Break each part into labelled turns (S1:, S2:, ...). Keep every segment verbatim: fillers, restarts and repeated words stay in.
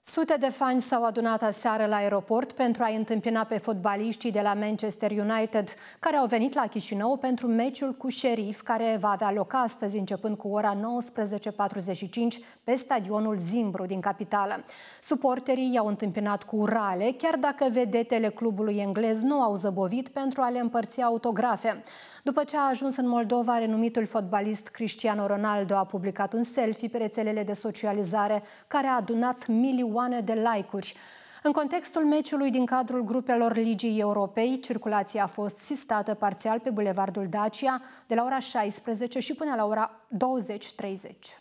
S1: Sute de fani s-au adunat aseară la aeroport pentru a-i întâmpina pe fotbaliștii de la Manchester United, care au venit la Chișinău pentru meciul cu Sheriff, care va avea loc astăzi, începând cu ora nouăsprezece patruzeci și cinci, pe stadionul Zimbru din capitală. Suporterii i-au întâmpinat cu urale, chiar dacă vedetele clubului englez nu au zăbovit pentru a le împărți autografe. După ce a ajuns în Moldova, renumitul fotbalist Cristiano Ronaldo a publicat un selfie pe rețelele de socializare care a adunat milioane de like-uri. În contextul meciului din cadrul grupelor Ligii Europei, circulația a fost sistată parțial pe bulevardul Dacia de la ora șaisprezece și până la ora douăzeci treizeci.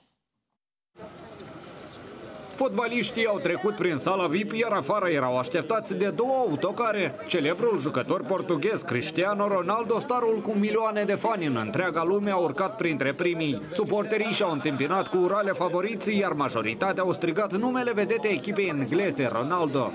S2: Fotbaliștii au trecut prin sala V I P, iar afară erau așteptați de două autocare. Celebrul jucător portughez Cristiano Ronaldo, starul cu milioane de fani în întreaga lume, a urcat printre primii. Suporterii și-au întâmpinat cu urale favoriții, iar majoritatea au strigat numele vedetei echipei engleze, Ronaldo.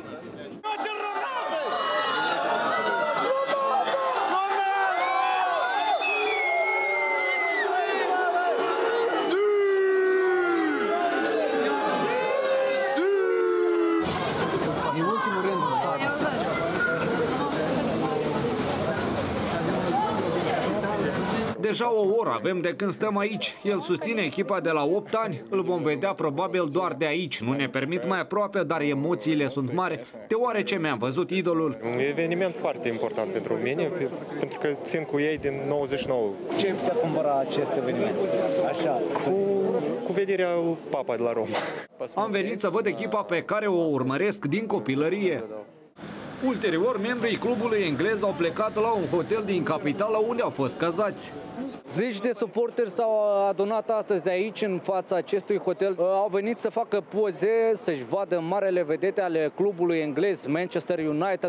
S2: Deja o oră avem de când stăm aici. El susține echipa de la opt ani. Îl vom vedea probabil doar de aici. Nu ne permit mai aproape, dar emoțiile sunt mari, deoarece mi-am văzut idolul.
S3: Un eveniment foarte important pentru mine, pentru că țin cu ei din nouăzeci și nouă.
S4: Ce putea cumpăra acest eveniment? Așa,
S3: cu, cu vederea lui Papa de la Roma.
S2: Am venit să văd echipa pe care o urmăresc din copilărie. Ulterior, membrii clubului englez au plecat la un hotel din capitală unde au fost cazați.
S4: Zeci de suporteri s-au adunat astăzi aici, în fața acestui hotel. Au venit să facă poze, să-și vadă marele vedete ale clubului englez, Manchester United.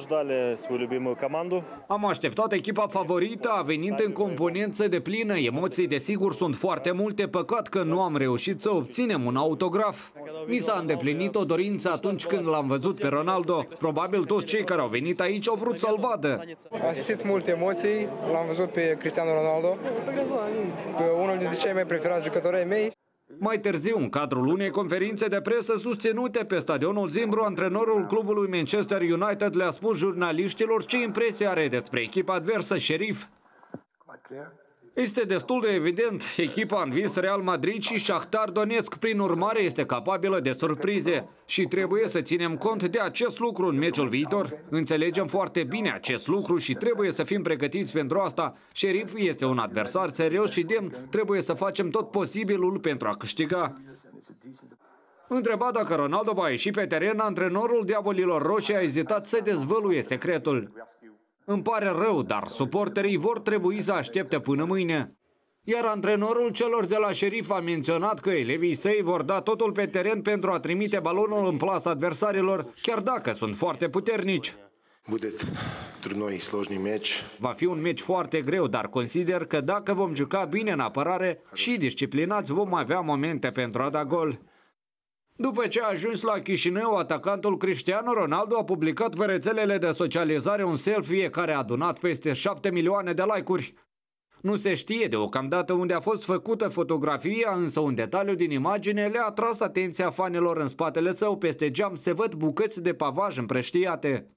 S2: Am așteptat echipa favorită, a venit în componență de plină. Emoții, desigur, sunt foarte multe. Păcat că nu am reușit să obținem un autograf. Mi s-a îndeplinit o dorință atunci când l-am văzut pe Ronaldo. Probabil toți cei care au venit aici au vrut să-l vadă.
S5: Am simțit multe emoții, l-am văzut pe Cristiano Ronaldo, pe unul dintre cei mai preferați jucători ai mei.
S2: Mai târziu, în cadrul unei conferințe de presă susținute pe stadionul Zimbru, antrenorul clubului Manchester United le-a spus jurnaliștilor ce impresie are despre echipa adversă, Sheriff. Este destul de evident, echipa a învins Real Madrid și Shakhtar Donetsk, prin urmare este capabilă de surprize și trebuie să ținem cont de acest lucru în meciul viitor. Înțelegem foarte bine acest lucru și trebuie să fim pregătiți pentru asta. Sheriff este un adversar serios și demn, trebuie să facem tot posibilul pentru a câștiga. Întrebat dacă Ronaldo va ieși pe teren, antrenorul Diavolilor Roșii a ezitat să dezvăluie secretul. Îmi pare rău, dar suporterii vor trebui să aștepte până mâine. Iar antrenorul celor de la Sheriff a menționat că elevii săi vor da totul pe teren pentru a trimite balonul în plasa adversarilor, chiar dacă sunt foarte puternici. Va fi un meci foarte greu, dar consider că dacă vom juca bine în apărare și disciplinați, vom avea momente pentru a da gol. După ce a ajuns la Chișinău, atacantul Cristiano Ronaldo a publicat pe rețelele de socializare un selfie care a adunat peste șapte milioane de like-uri. Nu se știe deocamdată unde a fost făcută fotografia, însă un detaliu din imagine le-a atras atenția fanilor. În spatele său, peste geam, se văd bucăți de pavaj împrăștiate.